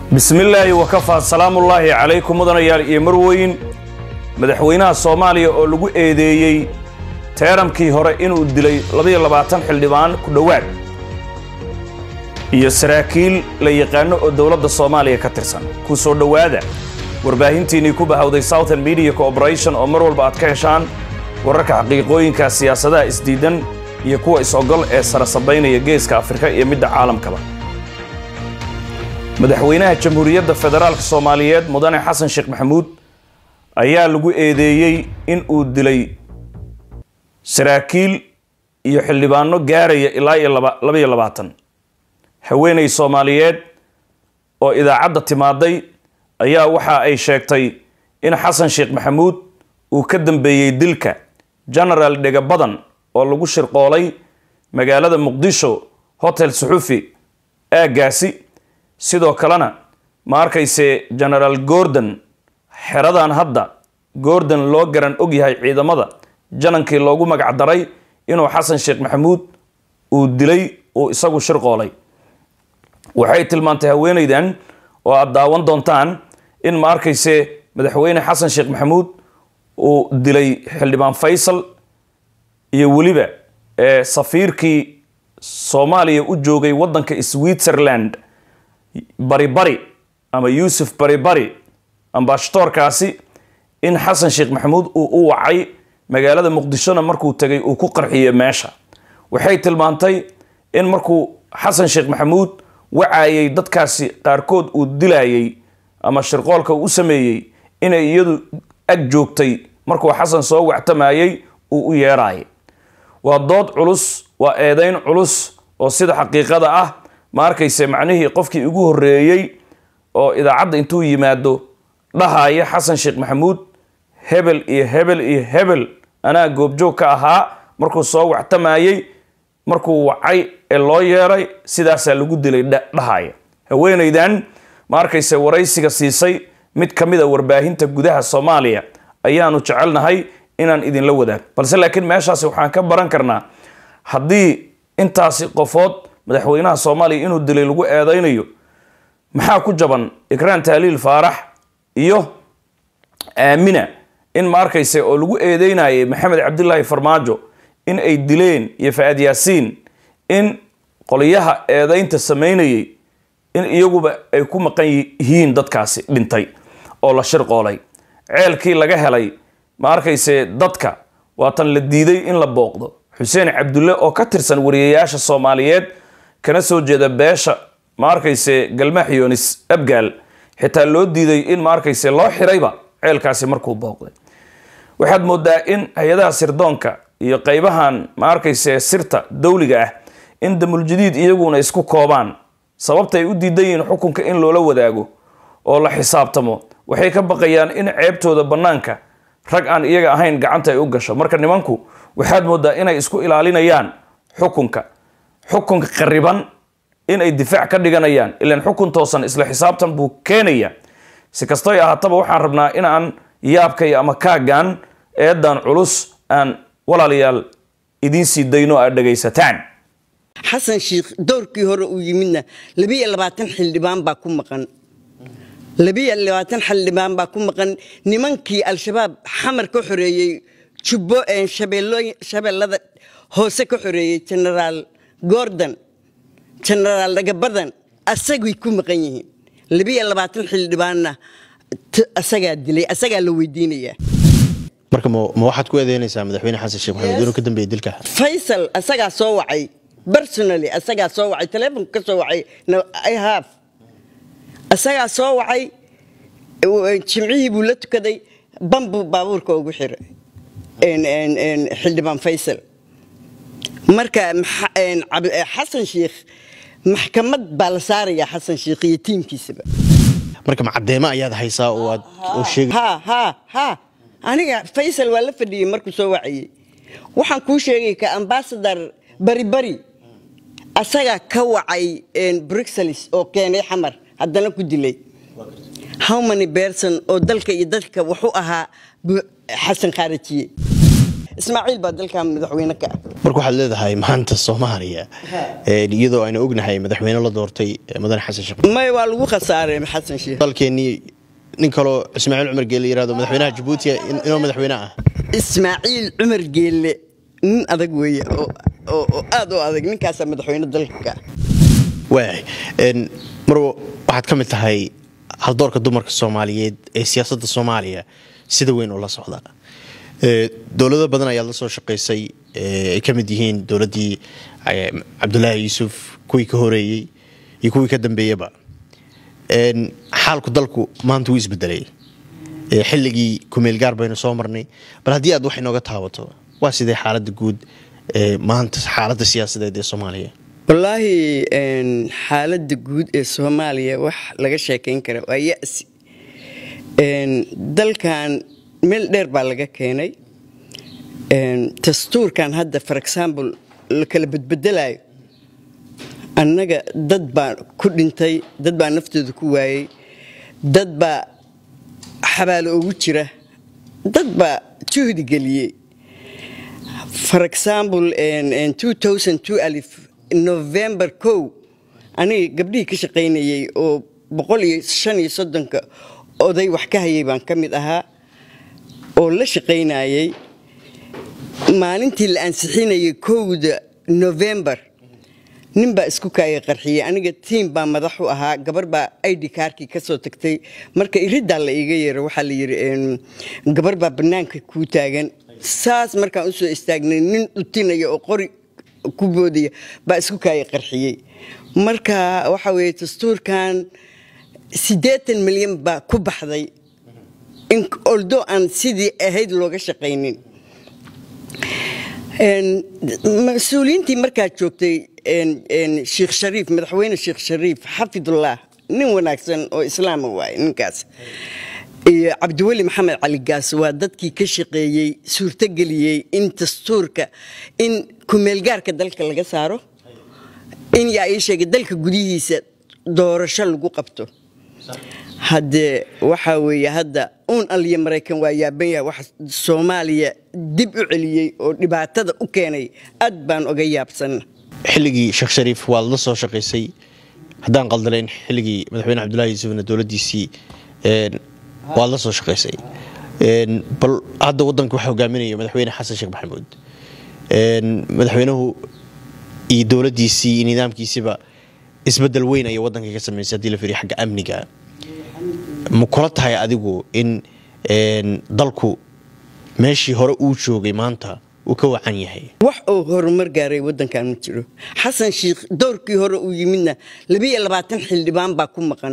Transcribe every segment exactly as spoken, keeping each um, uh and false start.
بسم الله وكفى سلام الله عليكم مدنيال iyo marweyn madaxweynaha Soomaaliya oo lagu eedeeyay teeramkii hore inuu dilay laba iyo labaatan xildhibaan ku dhawaad iyo saraakiil la yaqaan oo dawladda Soomaaliya ka tirsan ku soo dhawaada warbaahintiinii ku bahawday Southern Media Corporation oo mar walba aad ka heshaan wararka xaqiiqooyinka siyaasadda isdiidan iyo kuwa isogol ee sarasabaynaya geeska Afrika iyo midda caalamkaba madaxweynaha jamhuuriyadda federaalka Soomaaliyeed mudane Xasan Sheekh Maxamuud ayaa lagu eedeeyay in uu dilay saraakiil iyo xildhibaano gaaraya ilaa iyo laba iyo labaatan haweeney Soomaaliyeed oo idaacadda timaaday ayaa waxa ay sheegtay in Xasan Sheekh Maxamuud uu ka dambeeyay dilka General Dega Badan oo lagu shirqoolay magaalada Muqdisho Hotel Suxufi aagaasi sidoo kalena ma arkayse General Gordon xeradan hadda Gordon loo garan og yahay ciidamada janankii loogu magac daray inuu Xasan Sheekh Maxamuud uu dilay oo isagu shirqoolay waxay tilmaantay haweeneydan oo aad daawan doontaan in ma arkayse madaxweyne Xasan Sheekh Maxamuud uu dilay xildhibaan Faysal iyo waliba ee safiirkii Soomaaliya u joogay wadanka Switzerland bari bari ama Yusuf bari bari ambassadorkaasi in Xasan Sheekh Maxamuud uu u wacay magaalada Muqdisho markuu tagay uu ku qarxiyay meesha waxay tilmaantay in markuu Xasan Sheekh Maxamuud wacayay dadkaasi qaarkood uu dilayay ama shirqoolka uu sameeyay inay iyadu ag joogtay markuu Xasan soo wactamayay uu u yeeray waa dood culus waa eedayn culus oo sida xaqiiqada ah ma arkayse macnihii qofkii ugu horeeyay oo idaacadda intuu yimaado dhahaaya Xasan Sheekh Maxamuud hebel iyo hebel iyo hebel ana goobjoog ka ahaa markuu soo wactamayay markuu wacay ee loo yeeray sidaas lagu dilay dhahaaya haweeneydan ma arkayse waraysiga siisay mid kamid ah warbaahinta gudaha Soomaaliya ayaanu jecelnahay inaan idin la wadaag balse laakiin meeshaas waxaan ka baran karnaa hadii intaasi qofood madaxweynaha Soomaaliya inuu dilay lagu eedeynayo maxaa ku jaban Ikraan Taaliil Faarax iyo Aamina in ma arkayse oo lagu eedeynayay Maxamed Cabdullaahi Farmaajo in ay dileen iyo Faad Yaasiin in qoliyaha eedeynta sameynayay in iyaguba ay ku maqan yihiin dadkaasi dhintay oo la shirqoolay ceelkii laga helay ma arkayse dadka waatan la diiday in la booqdo Xuseen Cabdulle oo ka tirsan wariyayaasha Soomaaliyeed kana soo jeeda beesha ma arkayse galmaax Yoonis Abgaal xitaa loo diiday in ma arkayse loo xirayba ceelkaasi markuu booqday waxaad moodaa in hay'adaha sirdoonka iyo qaybahan ma arkayse sirta dawliga ah in damul jadiid iyaguna isku koobaan sababta ay u diidayeen xukunka in loola wadaago oo la xisaabtamo waxay ka baqayaan in ceebtooda banaanka rag aan iyaga ahayn gacanta ay u gasho marka nimanku waxaad moodaa inay isku ilaalinayaan xukunka xukunka qariban in ay difaac ka dhiganayaan ilaan xukun toosan isla xisaabtan buu keenaya si kasto ay ahaataba waxaan rabnaa in aan yaabkay ama kaagan eedan culus aan walaalayaal idin sii dayno aad dhagaysataan Xasan Sheekh doorkii hore uu yimidna laba iyo labaatan xildhibaan baa ku maqan laba iyo labaatan xildhibaan baa ku maqan nimankii al-shabaab xamar ka xoreeyay jubbo ee shabeellooyin shabeellada hoose ka xoreeyay General Gordon General Dega Badan asagii ku maqan yihiin laba iyo labaatan xildhibaanna asaga dilay asaga la weydiinaya marka ma waxaad ku eedeynaysaa madaxweyne Xasan Sheekh Maxamuud inuu ka dambeeyay dilka Faysal asaga soo wacay personally asaga soo wacay telefoon ka soo wacay I have asaga soo wacay jimcihii buu la tukaday bambu baabuurka ugu xiray en en en xildhibaan Faysal marka Xasan Sheekh maxkamad baa la saaraya Xasan Sheekh iyo tiimkiisaba marka macdeema ayaad haysaa oo aad u sheegay ha ha ha aniga Faysal waa la fadhiyay markuu soo wacay waxaan ku sheegay ka ambassador bari bari asaga ka wacay in Brussels oo keenay xamar haddana ku dilay how many person oo dalka iyo dadka wuxuu ahaa Xasan Kharajiye ismaaciil baa dalkan madaxweyne ka ah marka waxaad leedahay maanta Soomaaliya ee iyadoo aynu ognahay madaxweyne la doortay Mudane Xasan Sheikh may waa lagu khasaaray Xasan Sheikh dalkeeni nin kale Ismaaciil Cumar Geelle yiraahdo madaxweynaha Djibouti inuu madaxweyne ah Ismaaciil Cumar Geelle nin adag weeye oo aad u adag ninkaas madaxweyne dalka waay in mar waxaad ka mid tahay hal doorka dumarka Soomaaliyeed ee siyaasadda Soomaaliya sida weyn oo la socda ee dawladda badan ayaa la soo shaqeysay ee ka mid yihiin dawladdii Cabdullaahi Yuusuf kuwii ka horeeyay iyo kuwii ka dambeeyaba een xaalku dalku maanta wuu isbedelay ee xilligii kumeel gaar baynu soo marnay bal haddii aad wax inooga taabato waa sidee xaaladda guud ee maanta xaaladda siyaasadeed ee Soomaaliya wallaahi een xaaladda guud ee Soomaaliya wax laga sheekeyn karo waa yaasi een dalkan meel dheer baa laga keenay een dastuurkan hadda for example la kala bedbedelayo annaga dad baa ku dhintay dad baa naftooda ku waayay dad baa xabaalo ugu jira dad baa juhdi geliyay for example in two thousand two alif November kow ani gabdhii ka shaqeynayay oo boqol iyo shan iyo soddon ka oday wax ka hayay baan kamid ahaa oo la shaqeynayay maalintii la ansixinayay kowda November nin baa isku kaayay qarxiyay aniga team baa madax u ahaa gabar baa I D kaarkii ka soo tagtay marka irida la iga yeero waxa la yiri gabar baa banaanka ku taagan saas markaan u soo istaagnay nin dhutinayo oo qori ku boodiya baa isku kaayay qarxiyay marka waxa weeye dastuurkan siddeetan milyan baa ku baxday in although aan sidii ahayd looga shaqeynin een mas'uuliyiintii markaa joogtay een een Sheikh Shariif madaxweyne Sheikh Shariif xafidullah nin wanaagsan oo islaam waay ninkaas iyo Cabdiwali Maxamed Cali Gaas waa dadkii ka shaqeeyay suurta galiyay in dastuurka in kumeel gaarka dalka laga saaro in yaa ay sheegay dalka gudihiisa doorasho lagu qabto hadde waxa weeye hadda uun aliya Mareykan waa yaaban yahay wax Soomaaliya dib u celiyay oo dhibaatada u keenay aad baan uga yaabsan xilligii Sheikh Shariif waa la soo shaqeysay haddaan qaldanayn xilligii madaxweyne Cabdullaahi Yuusuf dawladdiisii een waa la soo shaqeysay een bal hadda wadanka waxa hogaaminaya madaxweyne Xasan Sheikh Maxamuud een madaxweynuhu iyo dawladdiisii nidaamkiisiba isbedel weyn ay wadanka ka sameysay hadii la fiiriyo xagga amniga ma kula tahay adigu in een dalku meeshii hore uu joogay maanta uu ka wacan yahay wax oo horumar gaaray wadankan ma jiro Xasan Sheikh doorkii hore uu yimidna laba iyo labaatan xildhibaan baa ku maqan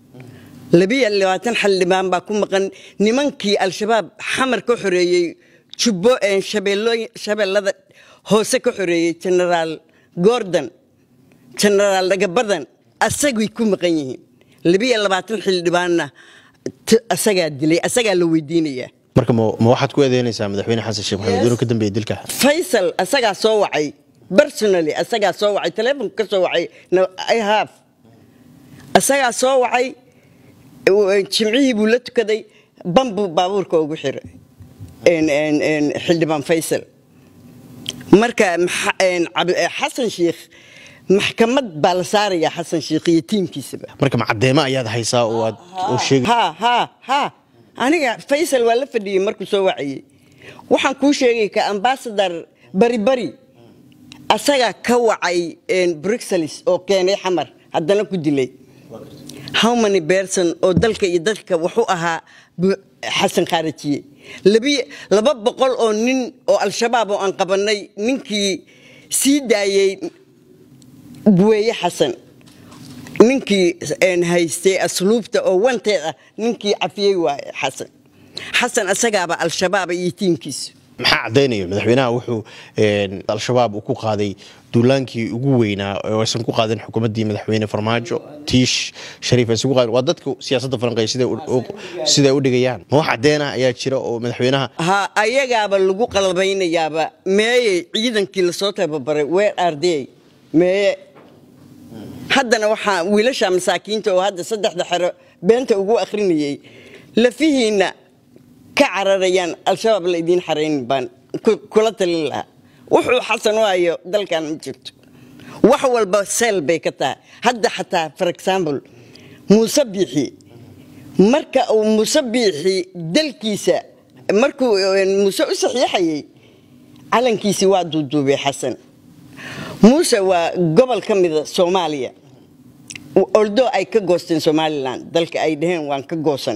laba iyo labaatan xildhibaan baa ku maqan nimankii al-shabaab xamar ka xoreeyay jubbo ee shabeello shabeellada hoose ka xoreeyay General Gordon General Dagabadan asagii ku maqan yihiin laba iyo labaatan xildhibaanna asaga dilay asaga la weydiinaya marka ma waxaad ku eedeynaysaa madaxweyne Xasan Sheikh Maxamuud inuu ka dambeeyay dilka Faisal asaga soo wacay personally asaga soo wacay telefoon ka soo wacay I have asaga soo wacay jimcihii buu la tukaday bambu baabuurka ugu xiray in in in xildhibaan Faisal marka Xasan Sheikh maxkamad baa la saaraya Xasan Sheikh iyo tiimkiisa marka ma cadeema ayaad haysaa oo aad oo sheegay ha ha ha aniga Faisal waa la fadhiyay markuu soo wacay waxaan ku sheegay ka ambassador bari bari asaga ka wacay in Brussels oo keenay xamar haddana ku dilay how many person oo dalka iyo dadka wuxuu ahaa Xasan Kharajiye labi laba boqol oo nin oo al-shabaab oo aan qabanay ninkii sii daayay buweeye Xasan ninkii aan haystay asluubta oo wanteeda ninkii cafiyay waay Xasan Xasan asagaaba al-shabaab iyo tiimkiisa maxaa cadeynaya madaxweynaha wuxuu een al-shabaab ku qaaday duulaankii ugu weynaa oo aysan ku qaadin xukuumaddii madaxweyne Farmaajo Tiish Shariif ay ugu qaadeen waa dadka siyaasadda Faranqeys sida sida u dhigayaan ma wax cadeena ayaa jira oo madaxweynaha ha ayagaaba lagu qalbaynayaaba meeyay ciidankii la soo tababaray where are they meey haddana waxa wiilasha masaakiinta oo hadda saddexda xero beenta ugu akhrinayay lafihiina ka cararayaan al-shabaab la idin xareyn baan kula talin lahaa wuxuu xasan u hayo dalkan ma jirto wax walba seel bay ka tahay hadda xataa for example Muuse Biixi marka uu Muuse Biixi dalkiisa markuu Muuse u saxiixayay calankiisi waa duuduubay xasan Muuse waa gobol ka mid ah Soomaaliya although ay ka goosteen Somaliland dalka ay dhaheen waan ka goosan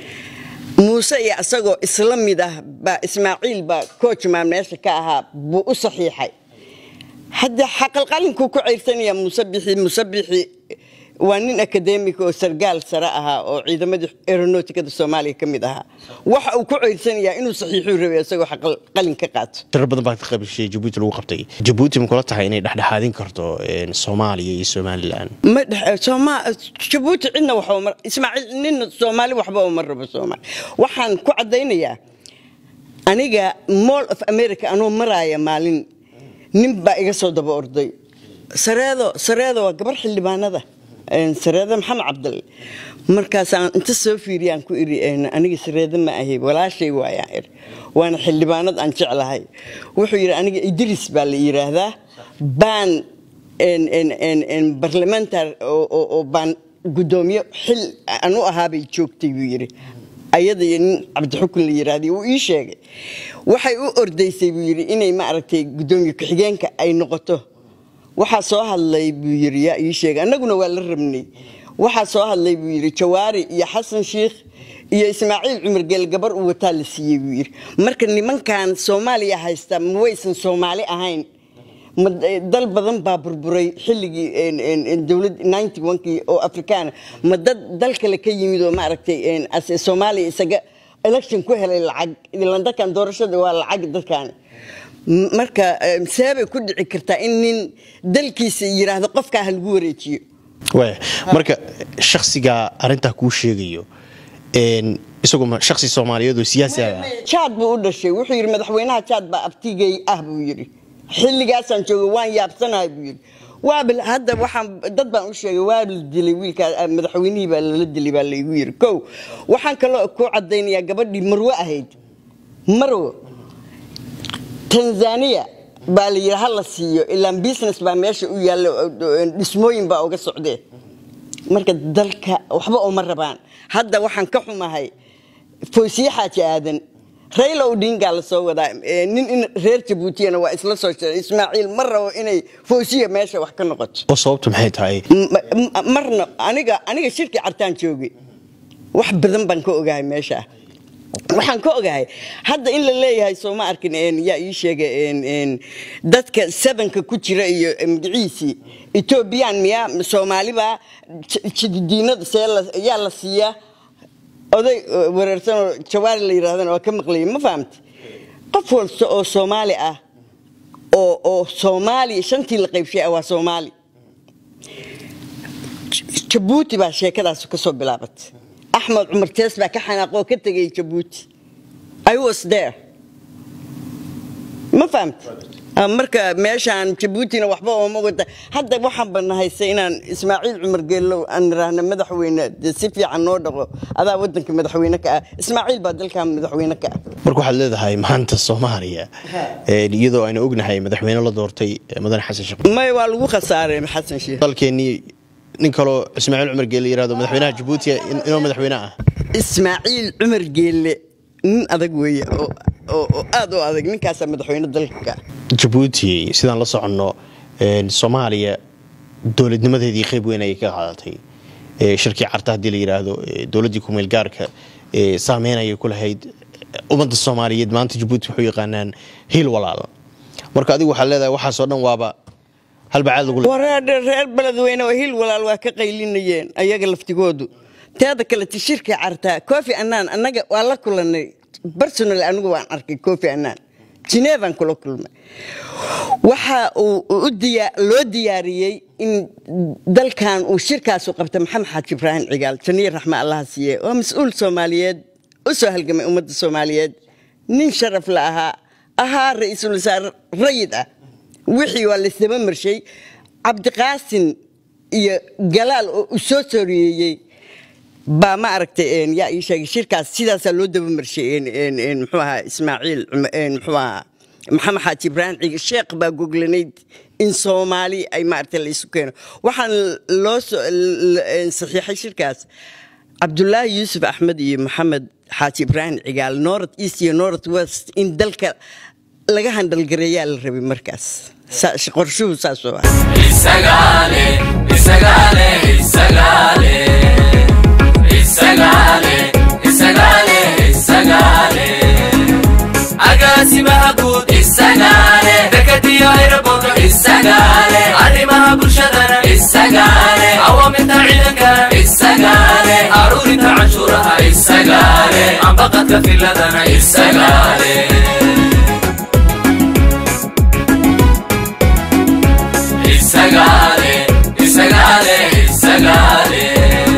Muuse iyo asagoo isla mid ah ba Ismaaciil ba coach ma meesha ka ahaa buu u saxiixay hadda xaqal qalinku ku ciirsanaya Muuse Biixi Muuse Biixi waa nin academic oo sargaal sare ahaa oo ciidamada aeronauticada Soomaaliya ka mid ahaa waxa uu ku ciirsanaya inuu saxiixu rabay asagoo xaqal qalin ka qaato tir badan baa ka qaybshay Djibouti lagu qabtay Djibouti ma kula tahay inay dhaxdhaxaadin karto Soomaaliya iyo Somaliland ma Soomaaliya Djibouti cidna waxa mar Ismaaciil nin Soomaali waxba uma rabo Soomaali waxaan ku cadeynayaa aniga Mall of America anoo maraaya maalin nin baa iga soo daba orday sareedo sareedo waa gabar xildhibaanada sareedo Maxamed Cabdul markaas aan inta soo fiiriyaan ku iri aniga sareedo ma ahay walaashay waayaan ir waana xildhibaanad aan jeclahay wuxuu yiri aniga Idris baa la yiraahdaa baan en en en en parliamentar oo oo baan gudoomiye xil anu ahaabay joogtay buu yiri ayada in Cabdi Xukun la yiraahday uu ii sheegay waxay u ordaysay buu yiri inay ma aragtay gudoomiye ku xigeenka ay noqoto waxa soo hadlay buu yiri yaa ii sheegay anaguna waa la rabnay waxa soo hadlay buu yiri Jawaari iyo Xasan Sheikh iyo Ismaaciil Cumar Geel gabar uu wata la siiyay buu yiri marka nimankan Soomaaliya haysta ma waysan Soomaali ahayn dal badan baa burburay xilligii in dawlad ninety-one oo Afrikaan ma dad dal kale ka yimid oo ma aragtay in Soomaaliya isaga election ku helay lacag ilaan dadkan doorashada waa lacag dadkan marka sabab ku dhici karta in nin dalkiisa yiraahdo qofka hal gu wareejiyo way marka shakhsiga arinta ku sheegayo een isagoo shakhsi Soomaaliyeed oo siyaasi ah Chad buu u dhashay wuxuu yiri madaxweynaha Chad baa abtigay ah buu yiri xilligaas aan joogo waan yaabsanahay buu yiri waabil hadda waxaan dad baan u sheegay waabil dilay wiilka madaxweynihii baa la dilay baa la igu yiri kow waxaan kale ku cadeynayaa gabadhii Marwo ahayd Marwo Tanzania baa la yiraahdaa la siiyo ilaa business baa meesha u yaalo dhismooyin baa uga socdeen marka dalka waxba oo ma rabaan hadda waxaan ka xumahay Foosiyaha Aadan Raila Odinga la soo wadaa nin in reer Djibouti waa isla soo sheegay Ismaaciil mar rabo inay Foosiya meesha wax ka noqoto oo sababtu maxay tahay marna aniga aniga shirki cartaan joogay wax badan baan ka ogahay meesha waxaan ka ogahay hadda in la leeyahay soo ma arkin een yaa ii sheegay een een dadka seven-ka ku jira iyo magiciisi Ethiopian miya Soomaaliba diinada seela yaa la siiya oday wareersan Jawaari la yiraahdana waa ka maqlay ma fahamtay qof walba oo Soomaali ah oo oo Soomaali shantii la qaybshay waa Soomaali Djibouti baa sheekadaas ka soo bilaabatay Ahmed Umar Tees baa ka xanaaqo ka tagay Djibouti I was there ma fahamtay marka meeshaan Djibouti na waxba oo ma wada hadda waxaan banahaysay inaan Ismaaciil Cumar Geelo aan raahna madaxweyne si fiican noo dhaqo adaa wadanka madaxweyne ka ah Ismaaciil baa dalka madaxweyne ka ah marka waxa leedahay maanta Soomaaliya ee iyadoo ayna ognahay madaxweyne la doortay Mudane Xasan Sheikh may waa lagu khasaaray Xasan Sheikh dalkeeni nin kale Ismaaciil Cumar Geelo yiraahdo madaxweynaha Djibouti inuu madaxweyne ah Ismaaciil Cumar Geelo nin adag weeye oo oo aad u adag ninkaas madaxweyne dalka Djibouti sidaan la socono een Soomaaliya dawladnimadeedii qayb weyn ay ka qaadatay ee shirki carta hadii la yiraahdo dawladii ku meel gaarka ee saameynaya ku lahayd ummadda Soomaaliyeed maanta Djibouti wuxuu yaqaanaan hiil walaal marka adigu waxa leedahay waxa soo dhan waaba hal bacaad lagu wareer reer beledweyne oo hiil walaal waa ka qaylinayeen ayaga laftigoodu taada kale shirki carta Kofi Annan anaga waa la kulanay personal anigu waan arkay Kofi Annan Geneva kula kulmay waxa uu diya loo diyaariyay in dalkan uu shirkaas u qabto Maxamed Xaaji Ibrahim Cigaal Janiir Raxma Allah siiye oo mas'uul Soomaaliyeed oo soo halgamay ummadda Soomaaliyeed nin sharaf la aha aha ra'iisul wasaare rayid ah wixii waa la isdaba marshay Cabdi Qaasim iyo Galaal oo soo sooriyay ba ma aragtay een yaa ii sheegay shirkaas sidaas loo daba marshay een een muxuu ahaa Ismaaciil een muxuu ahaa محمد حاج إبراهيم الشيخ باقول نيد إن صومالي أي معرفة اللي سكينه وحن لوس صحيح الشركات عبد الله يوسف أحمد محمد حاج إبراهيم قال نورت إيست نورت ويست إن دلك لقاهن دلقريال ربي مركز قرشو ساسوا إسقالي إسقالي إسقالي إسقالي إسقالي إسقالي أقاسي مهبوط إسقالي دكتي عربوط إسقالي عرمها برشدنا إسقالي عوامل تعينك إسقالي أروري تعشورها إسقالي عم بقتك في لدنا إسقالي إسقالي إسقالي إسقالي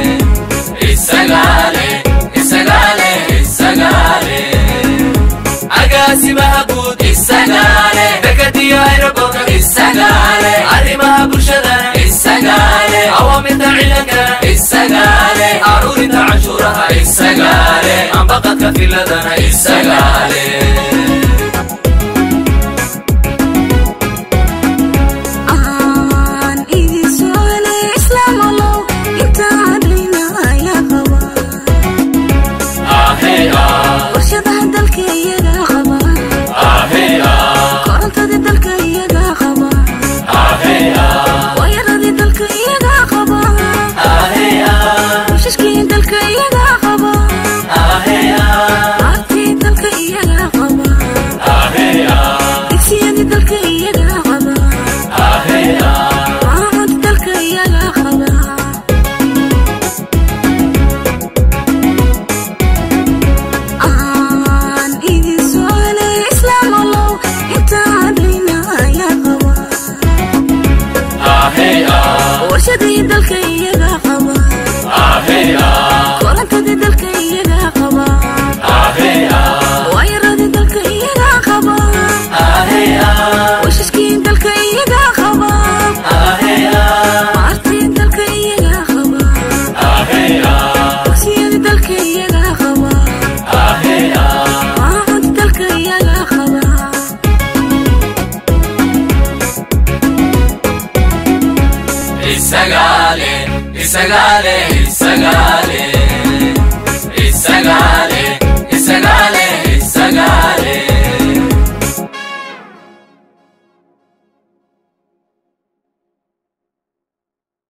إسقالي إسقالي إسقالي أقاسي مهبوط إسقالي دكتي عربوط إسقالي عرمها برشدنا إسقالي عوامل تعينك إسقالي أروري تعشورها إسقالي عم بقتك في لدنا إسقالي Isagale, Isagale, Isagale.